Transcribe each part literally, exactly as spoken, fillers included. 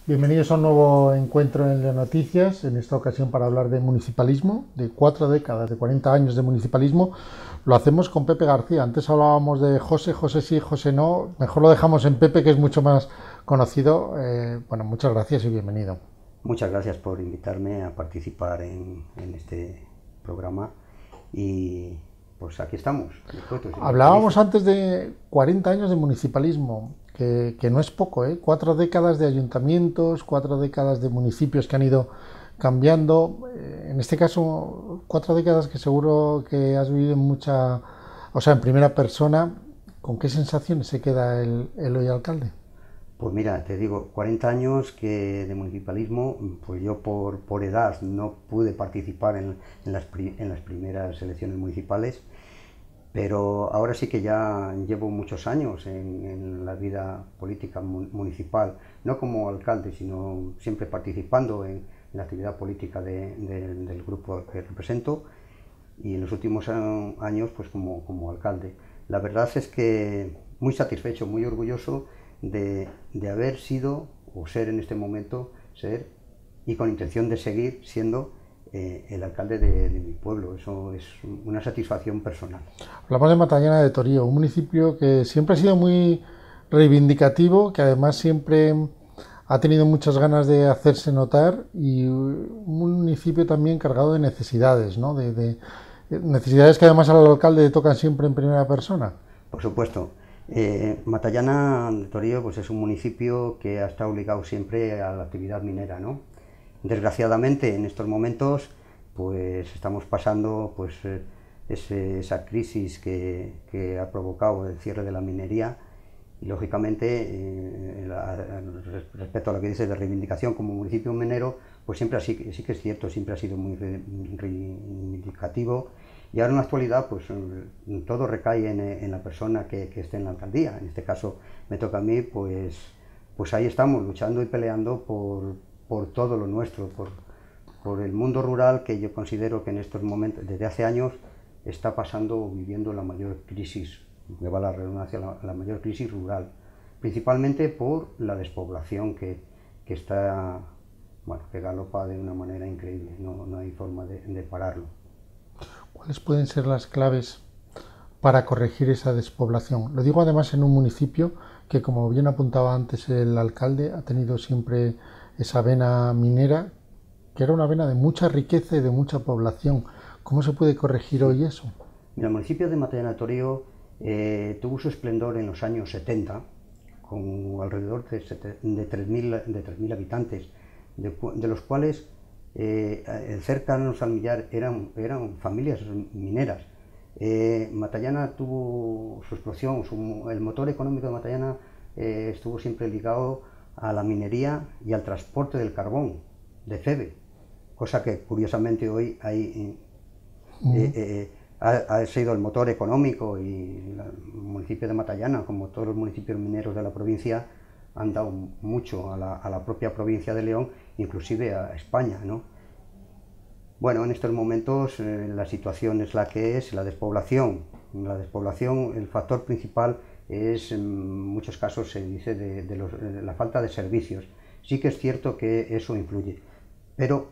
Bienvenidos a un nuevo encuentro en las noticias, en esta ocasión para hablar de municipalismo, de cuatro décadas, de cuarenta años de municipalismo. Lo hacemos con Pepe García. Antes hablábamos de José, José sí, José no. Mejor lo dejamos en Pepe, que es mucho más conocido. Eh, bueno, muchas gracias y bienvenido. Muchas gracias por invitarme a participar en, en este programa y pues aquí estamos, dispuestos y Hablábamos felices. antes de cuarenta años de municipalismo, que, que no es poco, ¿eh? Cuatro décadas de ayuntamientos, cuatro décadas de municipios que han ido cambiando. Eh, En este caso, cuatro décadas que seguro que has vivido en mucha, o sea, en primera persona. ¿Con qué sensaciones se queda el, el hoy alcalde? Pues mira, te digo, cuarenta años que de municipalismo, pues yo por, por edad no pude participar en, en, las, pri, en las primeras elecciones municipales, pero ahora sí que ya llevo muchos años en, en la vida política municipal, no como alcalde, sino siempre participando en, en la actividad política de, de, del grupo que represento y en los últimos años pues como, como alcalde. La verdad es que muy satisfecho, muy orgulloso de, de haber sido o ser en este momento, ser y con intención de seguir siendo eh, el alcalde de, de mi pueblo. Eso es una satisfacción personal. Hablamos de Matallana de Torío, un municipio que siempre ha sido muy reivindicativo, que además siempre ha tenido muchas ganas de hacerse notar y un municipio también cargado de necesidades, ¿no? De, de necesidades que además al alcalde le tocan siempre en primera persona. Por supuesto, eh, Matallana de Torío pues es un municipio que ha estado ligado siempre a la actividad minera, ¿no? Desgraciadamente en estos momentos pues estamos pasando pues eh, ese, esa crisis que, que ha provocado el cierre de la minería y lógicamente eh, la, respecto a lo que dices de reivindicación como municipio minero, pues siempre así, sí que es cierto, siempre ha sido muy reivindicativo y ahora en la actualidad pues todo recae en, en la persona que, que esté en la alcaldía. En este caso me toca a mí, pues, pues ahí estamos luchando y peleando por, por todo lo nuestro, por, por el mundo rural que yo considero que en estos momentos, desde hace años, está pasando o viviendo la mayor crisis, me va la redundancia, la, la mayor crisis rural, principalmente por la despoblación que, que está, bueno, que galopa de una manera increíble, no, no hay forma de, de pararlo. ¿Cuáles pueden ser las claves para corregir esa despoblación? Lo digo además en un municipio que, como bien apuntaba antes el alcalde, ha tenido siempre esa vena minera, que era una vena de mucha riqueza y de mucha población. ¿Cómo se puede corregir Sí. hoy eso? Mira, el municipio de Matallana de Torío eh, tuvo su esplendor en los años setenta, con alrededor de, de tres mil habitantes, de, de los cuales eh, cercanos al millar eran, eran familias mineras. Eh, Matallana tuvo su explosión, su, el motor económico de Matallana eh, estuvo siempre ligado a la minería y al transporte del carbón, de Feve, cosa que curiosamente hoy hay, eh, eh, ha, ha, sido el motor económico y el municipio de Matallana, como todos los municipios mineros de la provincia, han dado mucho a la, a la propia provincia de León, inclusive a España, ¿no? Bueno, en estos momentos eh, la situación es la que es, la despoblación. La despoblación, el factor principal es, en muchos casos se dice, de, de, los, de la falta de servicios. Sí que es cierto que eso influye, pero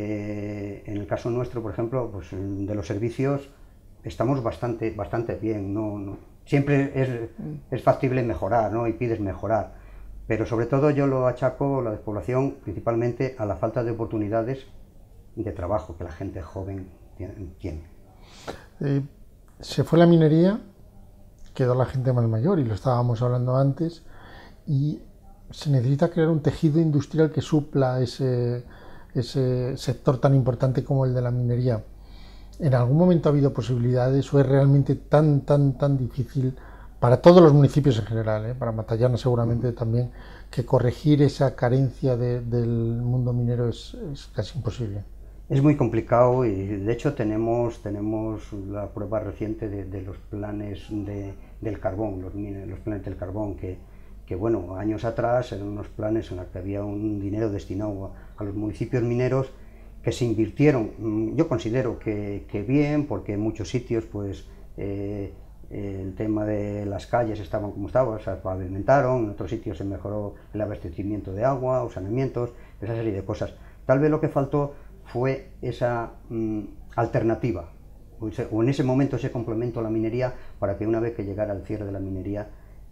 eh, en el caso nuestro, por ejemplo, pues, de los servicios estamos bastante, bastante bien. No, no. Siempre es, es factible mejorar, ¿no? Y pides mejorar, pero sobre todo yo lo achaco, la despoblación, principalmente a la falta de oportunidades de trabajo que la gente joven tiene. Eh, se fue la minería, quedó la gente más mayor, y lo estábamos hablando antes, y se necesita crear un tejido industrial que supla ese, ese sector tan importante como el de la minería. ¿En algún momento ha habido posibilidades o es realmente tan, tan, tan difícil para todos los municipios en general, eh, para Matallana seguramente uh-huh. también, que corregir esa carencia de, del mundo minero es, es casi imposible? Es muy complicado y de hecho tenemos, tenemos la prueba reciente de, de los planes de, del carbón, los, los planes del carbón, que, que bueno, años atrás eran unos planes en los que había un dinero destinado a, a los municipios mineros que se invirtieron, yo considero que, que bien, porque en muchos sitios pues eh, el tema de las calles estaban como estaban, se pavimentaron, en otros sitios se mejoró el abastecimiento de agua, o saneamientos, esa serie de cosas. Tal vez lo que faltó fue esa mm, alternativa, o en ese momento ese complemento a la minería, para que una vez que llegara el cierre de la minería,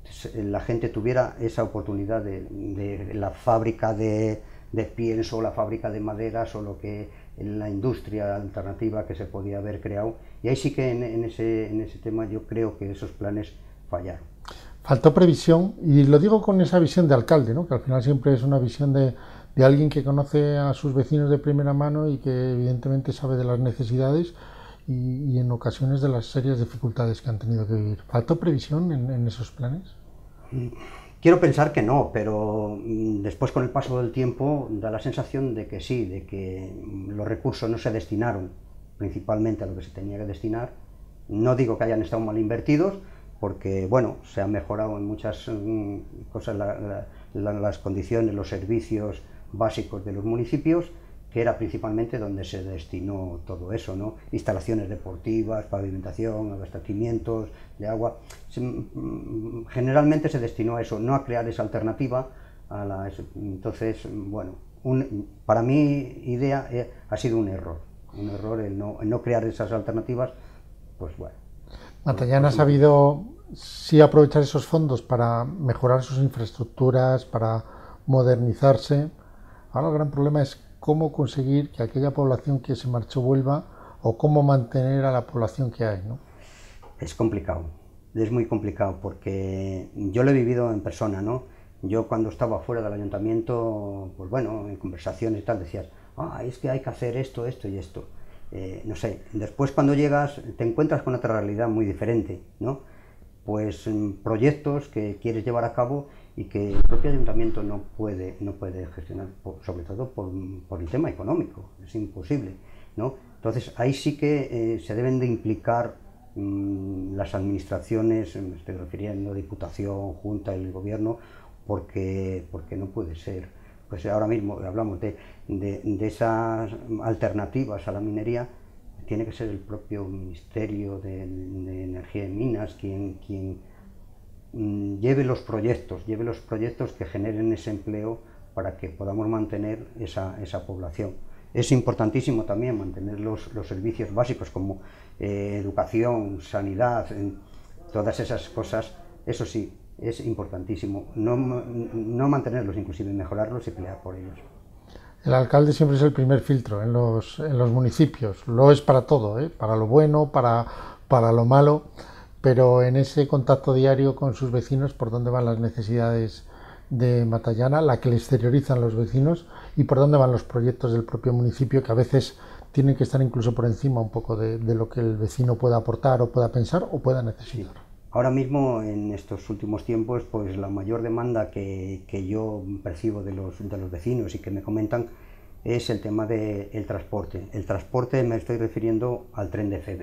la gente tuviera esa oportunidad de, de la fábrica de, de pienso, la fábrica de maderas o lo que la industria alternativa que se podía haber creado. Y ahí sí que en, en, ese, en ese tema yo creo que esos planes fallaron. Faltó previsión, y lo digo con esa visión de alcalde, ¿no? Que al final siempre es una visión de, de alguien que conoce a sus vecinos de primera mano y que evidentemente sabe de las necesidades y, y en ocasiones de las serias dificultades que han tenido que vivir. ¿Faltó previsión en, en esos planes? Quiero pensar que no, pero después con el paso del tiempo da la sensación de que sí, de que los recursos no se destinaron principalmente a lo que se tenía que destinar. No digo que hayan estado mal invertidos, porque bueno, se han mejorado en muchas cosas la, la, las condiciones, los servicios básicos de los municipios, que era principalmente donde se destinó todo eso, ¿no? Instalaciones deportivas, pavimentación, abastecimientos de agua. Se, generalmente se destinó a eso, no a crear esa alternativa a la... Entonces, bueno, un, para mi idea eh, ha sido un error, un error el no, el no crear esas alternativas, pues bueno. Matallana ha sabido sí aprovechar esos fondos para mejorar sus infraestructuras, para modernizarse. Ahora el gran problema es cómo conseguir que aquella población que se marchó vuelva, o cómo mantener a la población que hay, ¿no? Es complicado, es muy complicado, porque yo lo he vivido en persona, ¿no? Yo cuando estaba fuera del ayuntamiento, pues bueno, en conversaciones y tal, decías, ah, es que hay que hacer esto, esto y esto. Eh, no sé, después cuando llegas te encuentras con otra realidad muy diferente, ¿no? Pues proyectos que quieres llevar a cabo y que el propio ayuntamiento no puede, no puede gestionar, por, sobre todo por, por el tema económico, es imposible, ¿no? Entonces ahí sí que eh, se deben de implicar mmm, las administraciones, me estoy refiriendo a Diputación, Junta, el Gobierno, porque, porque no puede ser. Pues ahora mismo hablamos de, de, de esas alternativas a la minería. Tiene que ser el propio Ministerio de, de Energía y Minas quien, quien mmm, lleve los proyectos, lleve los proyectos que generen ese empleo para que podamos mantener esa, esa población. Es importantísimo también mantener los, los servicios básicos como eh, educación, sanidad, en todas esas cosas, eso sí, es importantísimo. No, no mantenerlos, inclusive mejorarlos y pelear por ellos. El alcalde siempre es el primer filtro en los, en los municipios, lo es para todo, ¿eh? Para lo bueno, para, para lo malo, pero en ese contacto diario con sus vecinos, por dónde van las necesidades de Matallana, la que le exteriorizan los vecinos, y por dónde van los proyectos del propio municipio, que a veces tienen que estar incluso por encima un poco de, de lo que el vecino pueda aportar o pueda pensar o pueda necesitar. Sí. Ahora mismo, en estos últimos tiempos, pues la mayor demanda que, que yo percibo de los, de los vecinos y que me comentan es el tema del transporte. El transporte me estoy refiriendo al tren de Feve.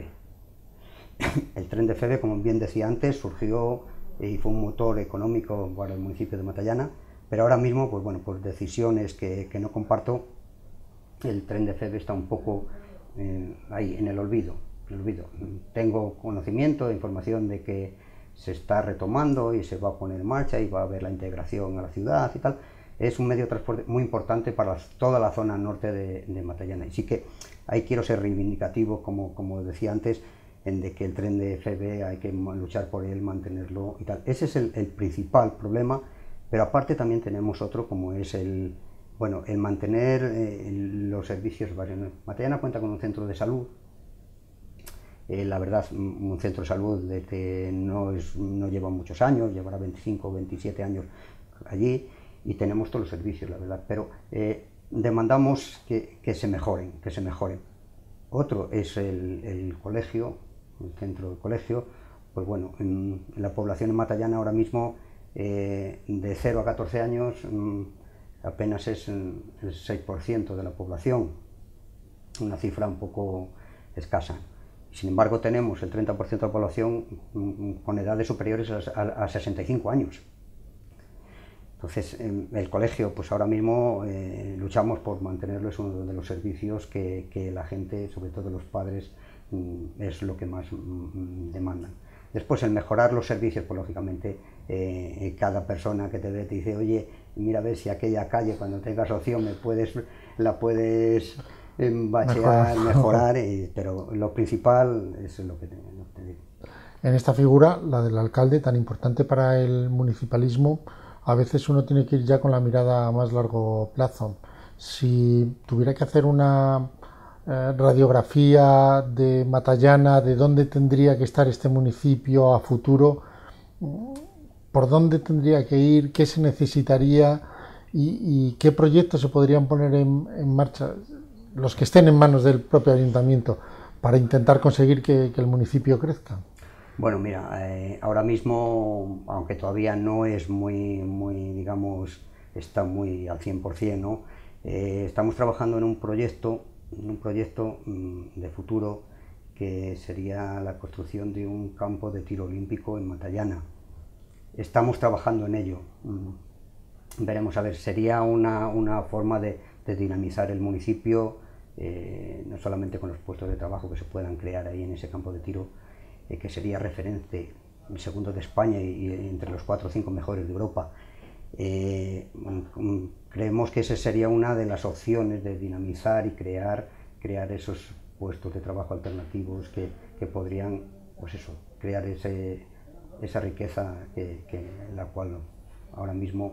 El tren de Feve, como bien decía antes, surgió y fue un motor económico para el municipio de Matallana, pero ahora mismo, pues bueno, por decisiones que, que no comparto, el tren de Feve está un poco eh, ahí, en el olvido. El olvido. Tengo conocimiento, información de que se está retomando y se va a poner en marcha y va a haber la integración a la ciudad y tal. Es un medio de transporte muy importante para toda la zona norte de, de Matallana. Y sí que ahí quiero ser reivindicativo, como, como decía antes, en de que el tren de Feve hay que luchar por él, mantenerlo y tal. Ese es el, el principal problema, pero aparte también tenemos otro, como es el, bueno, el mantener eh, los servicios varios. Matallana cuenta con un centro de salud. Eh, la verdad, un centro de salud de que no, es, no lleva muchos años, llevará veinticinco o veintisiete años allí, y tenemos todos los servicios, la verdad, pero eh, demandamos que, que se mejoren, que se mejoren. Otro es el, el colegio, el centro del colegio. Pues bueno, en, en la población en Matallana ahora mismo, eh, de cero a catorce años, mmm, apenas es el seis por ciento de la población, una cifra un poco escasa. Sin embargo, tenemos el treinta por ciento de la población con edades superiores a, a sesenta y cinco años. Entonces, el colegio, pues ahora mismo eh, luchamos por mantenerlo, es uno de los servicios que, que la gente, sobre todo los padres, es lo que más demandan. Después, el mejorar los servicios, pues lógicamente eh, cada persona que te ve te dice, oye, mira a ver si aquella calle cuando tengas opción me puedes, la puedes eh, bachear, mejorar, mejorar y, pero lo principal es lo que te, lo que te digo. En esta figura, la del alcalde, tan importante para el municipalismo, a veces uno tiene que ir ya con la mirada a más largo plazo. Si tuviera que hacer una eh, radiografía de Matallana, de dónde tendría que estar este municipio a futuro, por dónde tendría que ir, qué se necesitaría y, y qué proyectos se podrían poner en, en marcha, los que estén en manos del propio ayuntamiento, para intentar conseguir que, que el municipio crezca. Bueno, mira, eh, ahora mismo, aunque todavía no es muy, muy digamos, está muy al cien por cien, ¿no? Eh, estamos trabajando en un proyecto, en un proyecto mmm, de futuro, que sería la construcción de un campo de tiro olímpico en Matallana. Estamos trabajando en ello. Mm, veremos, a ver, sería una, una forma de, de dinamizar el municipio, eh, no solamente con los puestos de trabajo que se puedan crear ahí en ese campo de tiro, eh, que sería referente, el segundo de España y, y entre los cuatro o cinco mejores de Europa. Eh, creemos que esa sería una de las opciones de dinamizar y crear, crear esos puestos de trabajo alternativos que, que podrían, pues eso, crear ese, esa riqueza que, que la cual ahora mismo...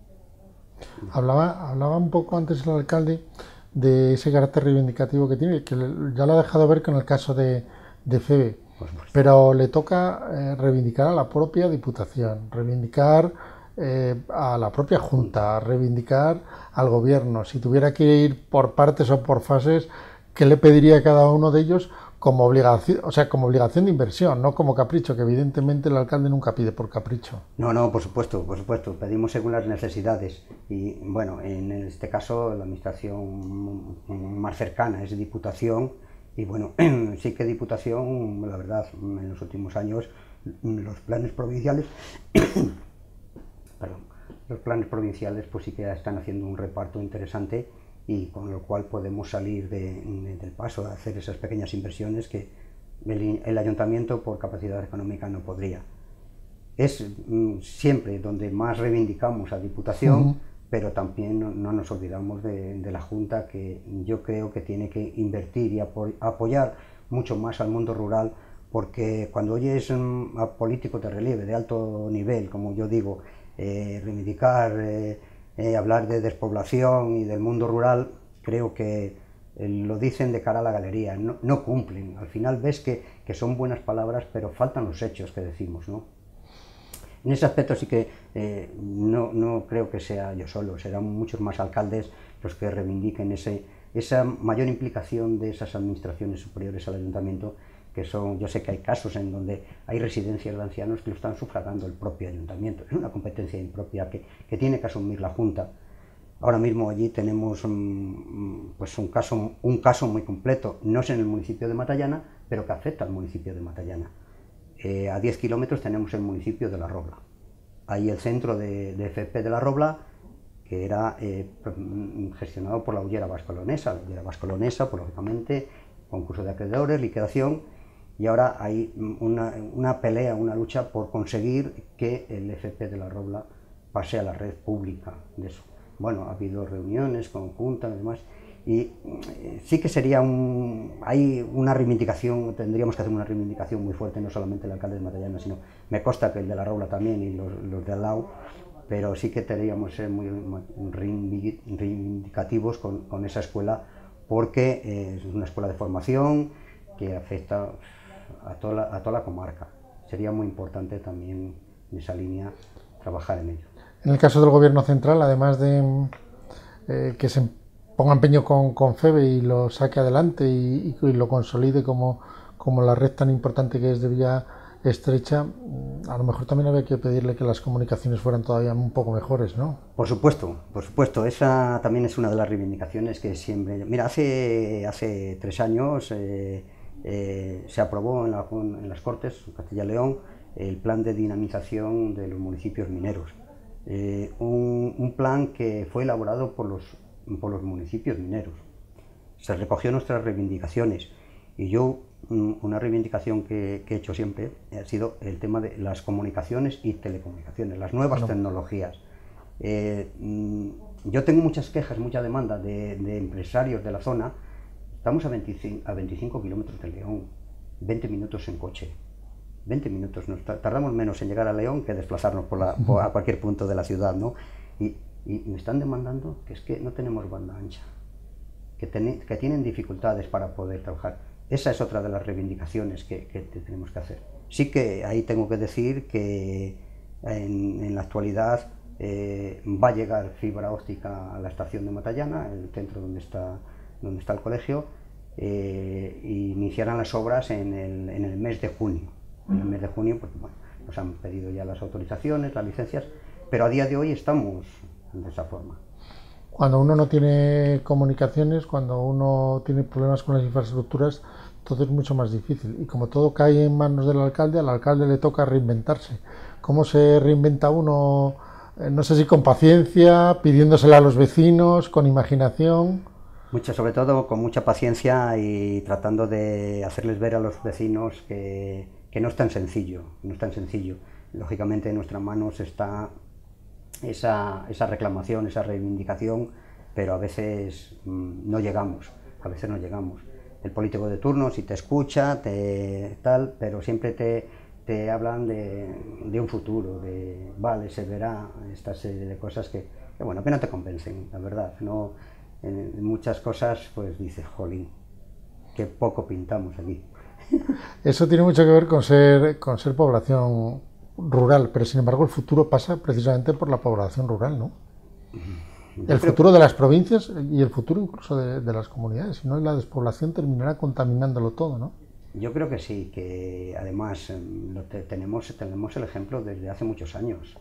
Hablaba, hablaba un poco antes el alcalde de ese carácter reivindicativo que tiene, que ya lo ha dejado ver con el caso de, de Feve, pero le toca eh, reivindicar a la propia Diputación, reivindicar eh, a la propia Junta, reivindicar al Gobierno. Si tuviera que ir por partes o por fases, ¿qué le pediría a cada uno de ellos como obligación, o sea, como obligación de inversión, no como capricho, que evidentemente el alcalde nunca pide por capricho? No, no, por supuesto, por supuesto, pedimos según las necesidades y, bueno, en este caso la administración más cercana es Diputación y, bueno, sí que Diputación, la verdad, en los últimos años los planes provinciales, perdón, los planes provinciales pues sí que están haciendo un reparto interesante y con lo cual podemos salir de, de, del paso a hacer esas pequeñas inversiones que el, el ayuntamiento por capacidad económica no podría. Es mm, siempre donde más reivindicamos a Diputación, uh-huh. pero también no, no nos olvidamos de, de la Junta, que yo creo que tiene que invertir y apo apoyar mucho más al mundo rural, porque cuando oyes mm, a políticos de relieve, de alto nivel, como yo digo, eh, reivindicar, eh, eh, hablar de despoblación y del mundo rural, creo que eh, lo dicen de cara a la galería, no, no cumplen. Al final ves que, que son buenas palabras, pero faltan los hechos que decimos, ¿no? En ese aspecto sí que eh, no, no creo que sea yo solo, serán muchos más alcaldes los que reivindiquen ese, esa mayor implicación de esas administraciones superiores al ayuntamiento, que son, yo sé que hay casos en donde hay residencias de ancianos que lo están sufragando el propio ayuntamiento, es una competencia impropia que, que tiene que asumir la Junta. Ahora mismo allí tenemos un, pues un, caso, un caso muy completo, no es en el municipio de Matallana, pero que afecta al municipio de Matallana. Eh, a diez kilómetros tenemos el municipio de La Robla. Ahí el centro de, de F P de La Robla, que era eh, gestionado por la Ullera Vascolonesa. La Ullera Vascolonesa, pues lógicamente, concurso de acreedores, liquidación, y ahora hay una, una pelea, una lucha por conseguir que el F P de La Robla pase a la red pública de eso. Bueno, ha habido reuniones con juntas y demás, y sí que sería un, hay una reivindicación, tendríamos que hacer una reivindicación muy fuerte, no solamente el alcalde de Matallana, sino me consta que el de La Robla también y los, los de al lado, pero sí que tendríamos que ser muy reivindicativos con, con esa escuela, porque eh, es una escuela de formación que afecta a toda, la, a toda la comarca. Sería muy importante también en esa línea trabajar en ello. En el caso del gobierno central, además de eh, que se ponga empeño con, con Feve y lo saque adelante y, y lo consolide como, como la red tan importante que es de vía estrecha, a lo mejor también había que pedirle que las comunicaciones fueran todavía un poco mejores, ¿no? Por supuesto, por supuesto, esa también es una de las reivindicaciones que siempre... Mira, hace, hace tres años eh, eh, se aprobó en, la, en las Cortes, en Castilla y León, el plan de dinamización de los municipios mineros. Eh, un, un plan que fue elaborado por los, por los municipios mineros. Se recogió nuestras reivindicaciones y yo una reivindicación que, que he hecho siempre ha sido el tema de las comunicaciones y telecomunicaciones, las nuevas bueno. tecnologías. Eh, yo tengo muchas quejas, mucha demanda de, de empresarios de la zona. Estamos a veinticinco, a veinticinco kilómetros de León, veinte minutos en coche. veinte minutos, nos tardamos menos en llegar a León que desplazarnos por la, por, a cualquier punto de la ciudad, ¿no? Y, y me están demandando que es que no tenemos banda ancha, que, ten, que tienen dificultades para poder trabajar. Esa es otra de las reivindicaciones que, que tenemos que hacer. Sí que ahí tengo que decir que en, en la actualidad eh, va a llegar fibra óptica a la estación de Matallana, el centro donde está, donde está el colegio, eh, y iniciarán las obras en el, en el mes de junio. En el mes de junio, porque bueno, nos han pedido ya las autorizaciones, las licencias, pero a día de hoy estamos de esa forma. Cuando uno no tiene comunicaciones, cuando uno tiene problemas con las infraestructuras, todo es mucho más difícil. Y como todo cae en manos del alcalde, al alcalde le toca reinventarse. ¿Cómo se reinventa uno? No sé si con paciencia, pidiéndosela a los vecinos, con imaginación. Mucho, sobre todo con mucha paciencia y tratando de hacerles ver a los vecinos que, que no es tan sencillo, no es tan sencillo. Lógicamente en nuestras manos está esa, esa reclamación, esa reivindicación, pero a veces mmm, no llegamos, a veces no llegamos. El político de turno si te escucha, te tal, pero siempre te, te hablan de, de un futuro, de vale, se verá, esta serie de cosas que, que bueno, que no te convencen, la verdad. No, en, en muchas cosas pues dices, jolín, qué poco pintamos aquí. Eso tiene mucho que ver con ser, con ser población rural, pero sin embargo el futuro pasa precisamente por la población rural, ¿no? El futuro de las provincias y el futuro incluso de, de las comunidades, si no la despoblación terminará contaminándolo todo, ¿no? Yo creo que sí, que además lo te, tenemos, tenemos el ejemplo desde hace muchos años.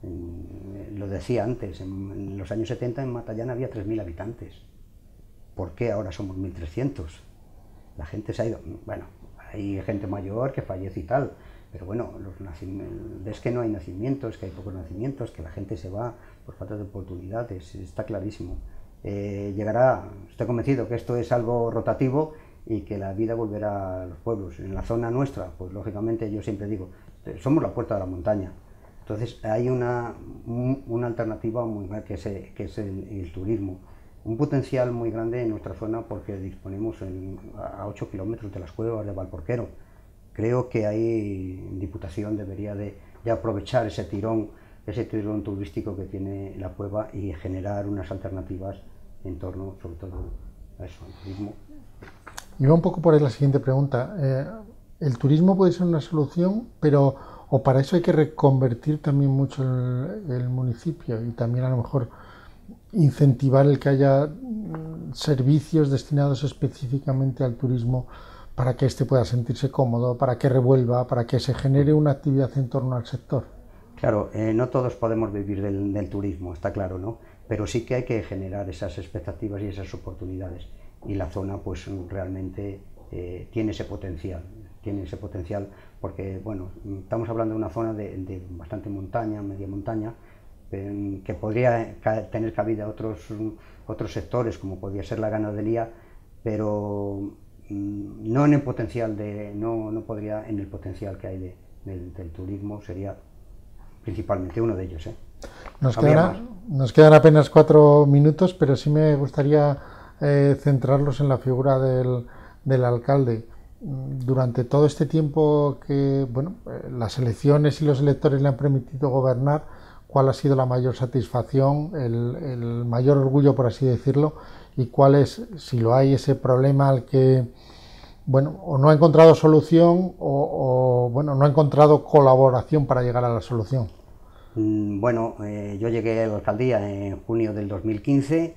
En, lo decía antes, en, en los años setenta en Matallana había tres mil habitantes. ¿Por qué ahora somos mil trescientos? La gente se ha ido, bueno, hay gente mayor que fallece y tal, pero bueno, los nacimientos, es que no hay nacimientos, que hay pocos nacimientos, que la gente se va por falta de oportunidades, está clarísimo. Eh, llegará, estoy convencido que esto es algo rotativo y que la vida volverá a los pueblos. En la zona nuestra, pues lógicamente yo siempre digo, somos la puerta de la montaña. Entonces hay una, un, una alternativa muy grande que es, el, que es el, el turismo. Un potencial muy grande en nuestra zona porque disponemos en, a ocho kilómetros de las cuevas de Valporquero. Creo que ahí Diputación debería de, de aprovechar ese tirón, ese tirón turístico que tiene la cueva y generar unas alternativas en torno, sobre todo, a eso, al turismo. Y va un poco por ahí la siguiente pregunta. Eh, el turismo puede ser una solución, pero o para eso hay que reconvertir también mucho el, el municipio y también a lo mejor incentivar el que haya servicios destinados específicamente al turismo para que éste pueda sentirse cómodo, para que revuelva, para que se genere una actividad en torno al sector. Claro, eh, no todos podemos vivir del, del turismo, está claro, ¿no? Pero sí que hay que generar esas expectativas y esas oportunidades. Y la zona, pues, realmente eh, tiene ese potencial, tiene ese potencial porque, bueno, estamos hablando de una zona de, de bastante montaña, media montaña, eh, que podría ca tener cabida a otros, otros sectores, como podría ser la ganadería, pero mm, no en el potencial de, no, no podría en el potencial que hay de, del, del turismo, sería principalmente uno de ellos, ¿eh? Nos quedan, nos quedan apenas cuatro minutos, pero sí me gustaría eh, centrarlos en la figura del, del alcalde. Durante todo este tiempo que, bueno, eh, las elecciones y los electores le han permitido gobernar, ¿cuál ha sido la mayor satisfacción, el, el mayor orgullo, por así decirlo? Y cuál es, si lo hay, ese problema al que, bueno, o no ha encontrado solución o, o bueno, no ha encontrado colaboración para llegar a la solución. Bueno, eh, yo llegué a la alcaldía en junio del dos mil quince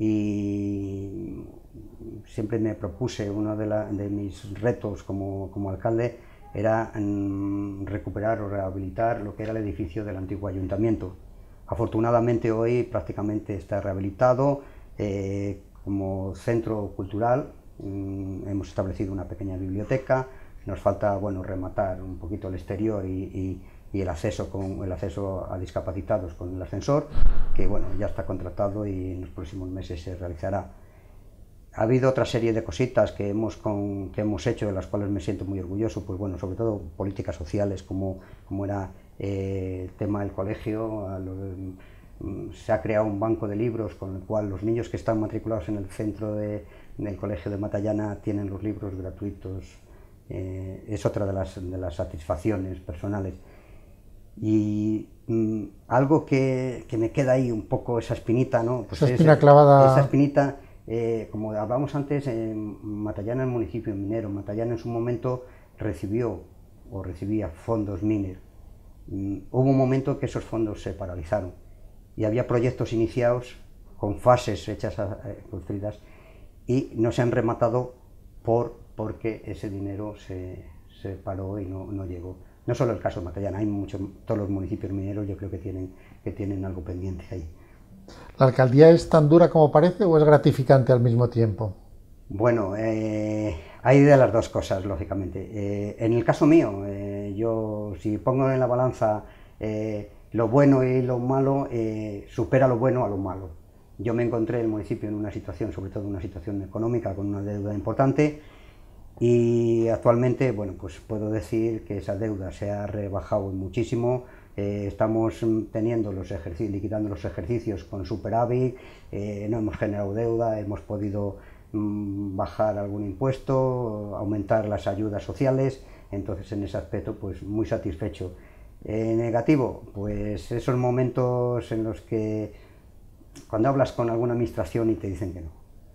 y siempre me propuse, uno de, la, de mis retos como, como alcalde era mm, recuperar o rehabilitar lo que era el edificio del antiguo ayuntamiento. Afortunadamente hoy prácticamente está rehabilitado eh, como centro cultural. Mm, hemos establecido una pequeña biblioteca, nos falta, bueno, rematar un poquito el exterior y, y y el acceso, con, el acceso a discapacitados con el ascensor, que bueno, ya está contratado y en los próximos meses se realizará. ha habido otra serie de cositas que hemos, con, que hemos hecho, de las cuales me siento muy orgulloso, pues bueno, sobre todo políticas sociales, como, como era eh, el tema del colegio. A los, se ha creado un banco de libros con el cual los niños que están matriculados en el centro de, del colegio de Matallana tienen los libros gratuitos. Eh, es otra de las, de las satisfacciones personales. Y mm, algo que, que me queda ahí un poco, esa espinita, ¿no? Pues esa espina es, clavada. Esa espinita, eh, como hablábamos antes, en Matallana, el municipio minero, Matallana en su momento recibió o recibía fondos Miner. Mm, hubo un momento que esos fondos se paralizaron y había proyectos iniciados con fases hechas, eh, construidas, y no se han rematado por, porque ese dinero se, se paró y no, no llegó. No solo el caso de Matallana, hay muchos, todos los municipios mineros yo creo que tienen, que tienen algo pendiente ahí. ¿La alcaldía es tan dura como parece o es gratificante al mismo tiempo? Bueno, eh, hay de las dos cosas, lógicamente. Eh, en el caso mío, eh, yo si pongo en la balanza eh, lo bueno y lo malo, eh, supera lo bueno a lo malo. Yo me encontré el municipio en una situación, sobre todo una situación económica, con una deuda importante, y actualmente, bueno, pues puedo decir que esa deuda se ha rebajado muchísimo. Eh, estamos teniendo los ejercicios, liquidando los ejercicios con superávit, eh, no hemos generado deuda, hemos podido mmm, bajar algún impuesto, aumentar las ayudas sociales, entonces en ese aspecto pues muy satisfecho. Eh, negativo, pues esos momentos en los que cuando hablas con alguna administración y te dicen que no,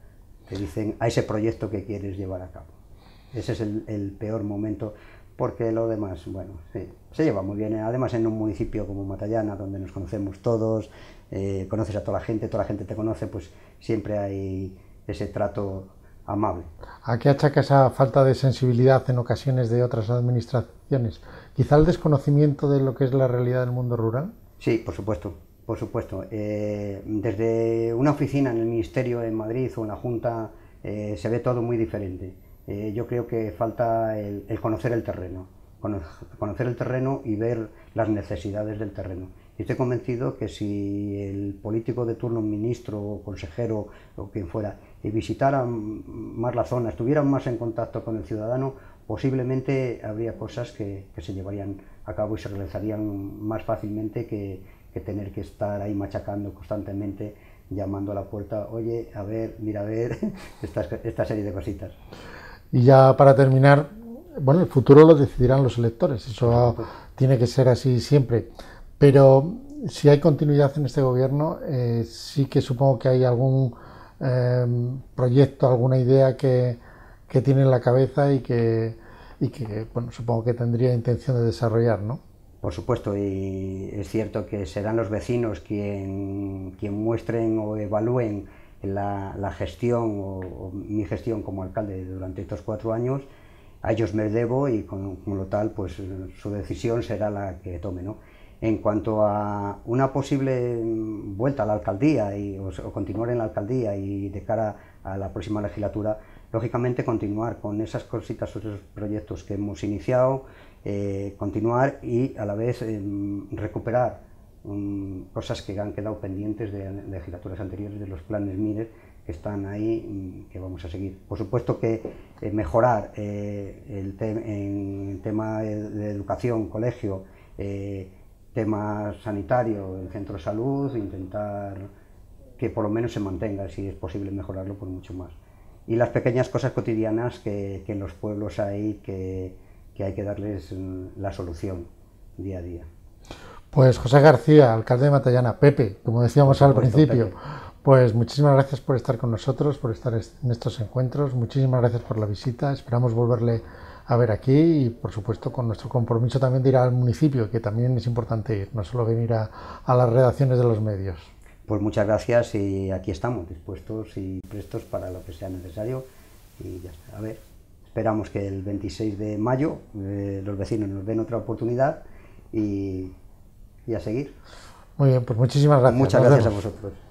te dicen a ese proyecto que quieres llevar a cabo. Ese es el, el peor momento, porque lo demás, bueno, sí, se lleva muy bien. Además, en un municipio como Matallana, donde nos conocemos todos, eh, conoces a toda la gente, toda la gente te conoce, pues siempre hay ese trato amable. ¿A qué achaca esa falta de sensibilidad en ocasiones de otras administraciones? ¿Quizá el desconocimiento de lo que es la realidad del mundo rural? Sí, por supuesto, por supuesto. Eh, desde una oficina en el Ministerio en Madrid o en la Junta eh, se ve todo muy diferente. Eh, yo creo que falta el, el conocer el terreno, conocer el terreno y ver las necesidades del terreno. Y estoy convencido que si el político de turno, ministro o consejero o quien fuera, visitara más la zona, estuviera más en contacto con el ciudadano, posiblemente habría cosas que, que se llevarían a cabo y se realizarían más fácilmente que, que tener que estar ahí machacando constantemente, llamando a la puerta, oye, a ver, mira a ver, esta, esta serie de cositas. Y ya para terminar, bueno, el futuro lo decidirán los electores, eso tiene que ser así siempre, pero si hay continuidad en este gobierno, eh, sí que supongo que hay algún eh, proyecto, alguna idea que, que tiene en la cabeza y que, y que, bueno, supongo que tendría intención de desarrollar, ¿no? Por supuesto, y es cierto que serán los vecinos quien, quien muestren o evalúen la, la gestión o, o mi gestión como alcalde durante estos cuatro años. A ellos me debo y como, como lo tal, pues su decisión será la que tome, ¿no? En cuanto a una posible vuelta a la alcaldía y, o, o continuar en la alcaldía y de cara a la próxima legislatura, lógicamente continuar con esas cositas, esos proyectos que hemos iniciado, eh, continuar y a la vez eh, recuperar Um, cosas que han quedado pendientes de, de legislaturas anteriores, de los planes Miner que están ahí, um, que vamos a seguir. Por supuesto que eh, mejorar eh, el, te en el tema de, de educación, colegio, eh, tema sanitario, el centro de salud, intentar que por lo menos se mantenga, si es posible mejorarlo por mucho más. Y las pequeñas cosas cotidianas que, que en los pueblos hay, que, que hay que darles um, la solución día a día. Pues José García, alcalde de Matallana. Pepe, como decíamos al principio, pues muchísimas gracias por estar con nosotros, por estar en estos encuentros, muchísimas gracias por la visita, esperamos volverle a ver aquí y por supuesto con nuestro compromiso también de ir al municipio, que también es importante ir, no solo venir a, a las redacciones de los medios. Pues muchas gracias y aquí estamos, dispuestos y prestos para lo que sea necesario y ya está. A ver, esperamos que el veintiséis de mayo eh, los vecinos nos den otra oportunidad y... y a seguir. Muy bien, pues muchísimas gracias. Muchas gracias a vosotros.